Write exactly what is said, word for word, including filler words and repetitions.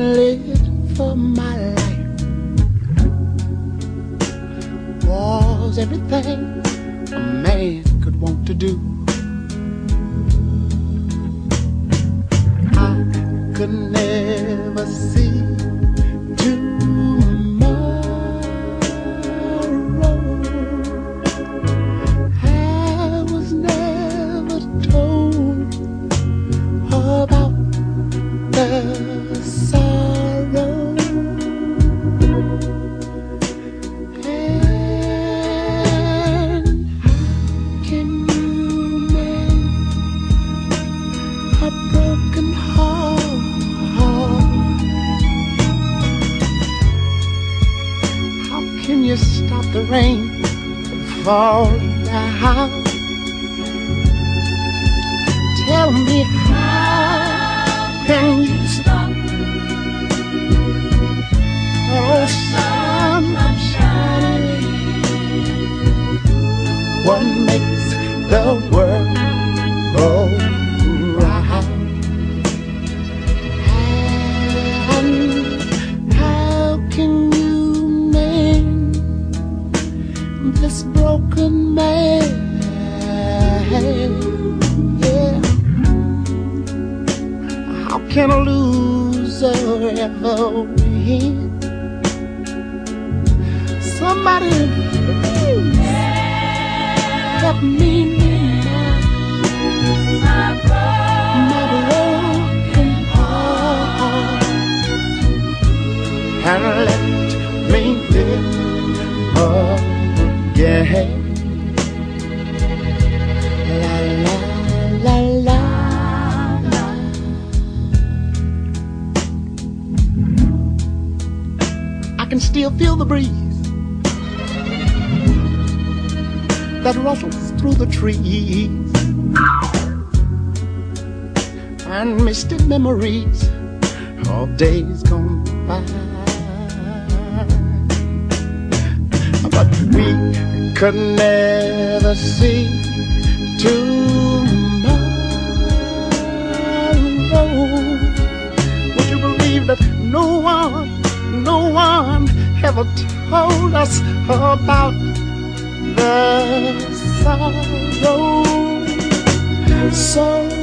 lived for my life was everything a man could want to do. I could never see tomorrow. I was never told about the sorrow, and how can you mend a broken heart? How can you stop the rain from falling down? Tell me, how can you stop oh sun from shining? What makes the world go round? And how can you mend this broken man? Yeah. How can a loser ever win? Somebody please help me mend my broken heart, and let me live again. La la la la. I can still feel the breeze that rustles through the trees, and misty memories of days gone by. But we could never see tomorrow. Would you believe that no one No one ever told us about the sorrow? So